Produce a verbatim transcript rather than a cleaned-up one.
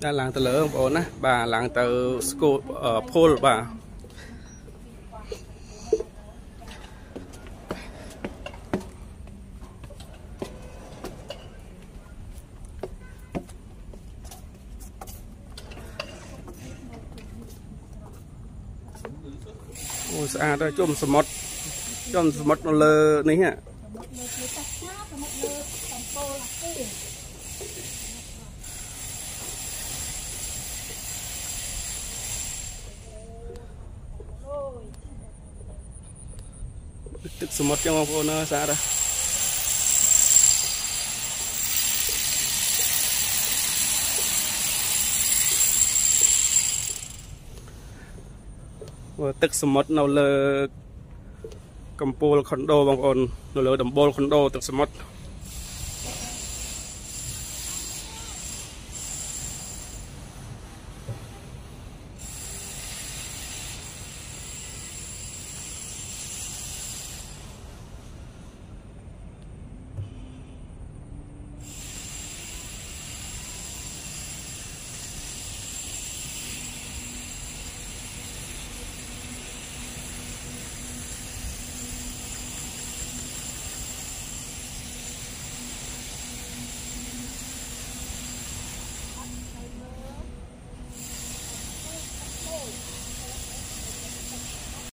đã làm từ lớn ổn á bà làm từ school ở pool bà ôi xa đó chôm sầm mót chôm sầm mót nó lơ này hả tức sầm mót trong cô nó xa đó tức sầm mót nó lơ cầm pol condo bằng ôn nó lơ đầm bol condo tức sầm mót